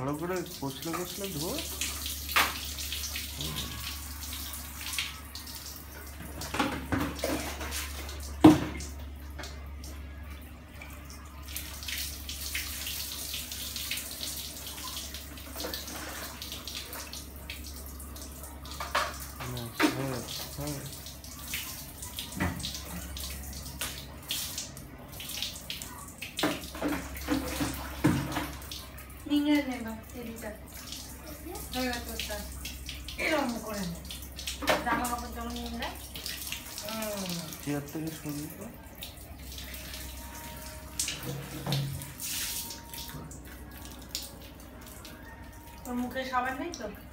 ভালো করে কষলে কষলে ধো। চেয়ার থেকে সরিয়ে দাও। তোর মুখে সাবান নেই তো?